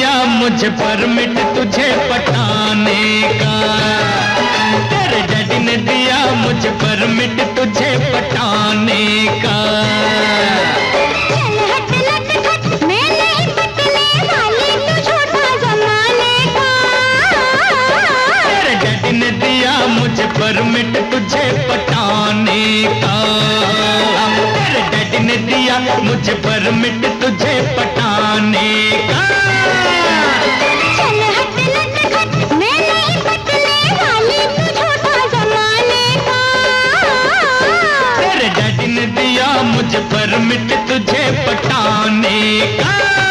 दिया मुझे परमिट तुझे पटाने का। तेरे डैडी ने दिया मुझे परमिट तुझे पटाने का। चल हट लट खट, मैं नहीं पटने वाली तू झूठा जमाने का। तेरे डैडी ने दिया मुझे परमिट तुझे पटाने का। तेरे डैडी ने दिया मुझे परमिट तुझे पटाने का। चल हट लट खट, मैं नहीं पटने वाली तू झूठा जमाने का। तेरे डैडी ने दिया मुझे परमिट तुझे पटाने का।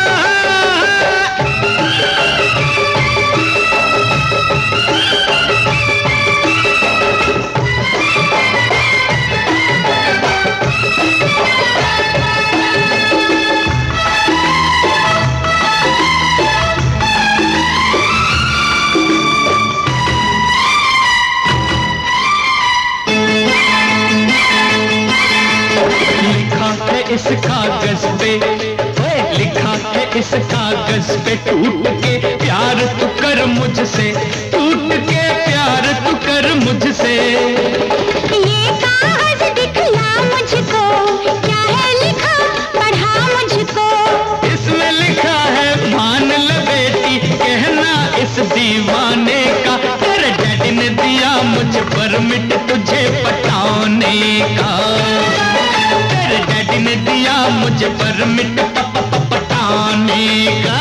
इस कागज पे लिखा है, इस कागज पे टूट के प्यार तू कर मुझसे, टूट के प्यार तू कर मुझसे। ये कागज दिखला मुझको, क्या है लिखा पढ़ा मुझको। इसमें लिखा है मान ले बेटी कहना इस दीवाने का। तेरे डैडी ने दिया मुझे परमिट तुझे पटाने का। तेरे डैडी ने दिया मुझे परमिट पटाने का।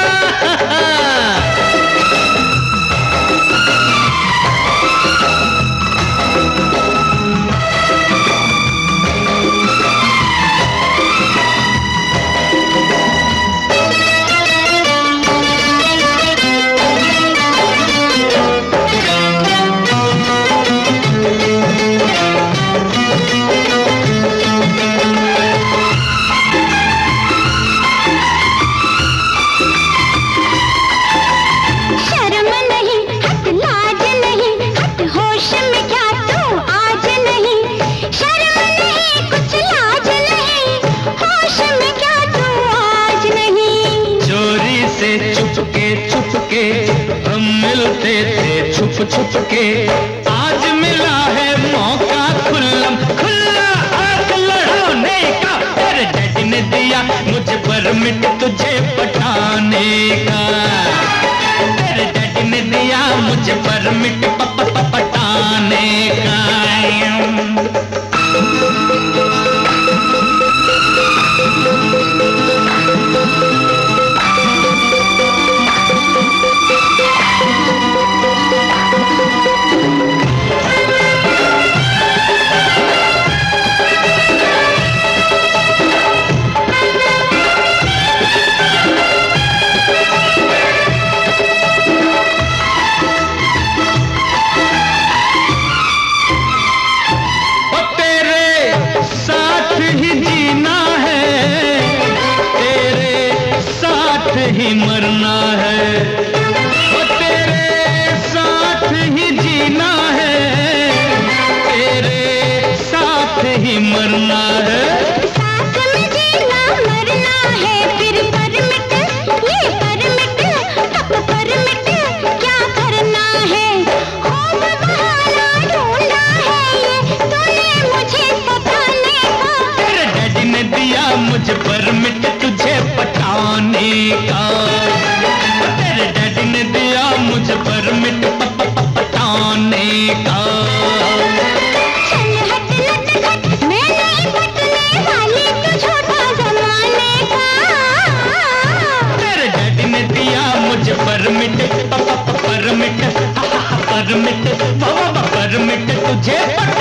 चुपके हम मिलते थे छुप छुप के। आज मिला है मौका खुल्लम खुल्ला आग लड़ाने का। तेरे डैडी ने दिया मुझे परमिट तुझे पटाने का। तेरे डैडी ने दिया मुझे परमिट पटाने का। ही मरना है, वो तेरे साथ ही जीना है, तेरे साथ ही मरना है। साथ में जीना मरना है, फिर परमिट ये परमिट अब परमिट क्या करना है। खूब बहाना ढूंढा है ये तूने मुझे पटाने का। तेरे डैडी ने दिया मुझे परमिट तुझे पटाने का। तेरे डैडी ने दिया मुझे परमिट पटाने का। चल हट लट खट, मैं नहीं पटने वाली तू झूठा जमाने का। तेरे डैडी ने दिया मुझे परमिट परमिट परमिट तुझे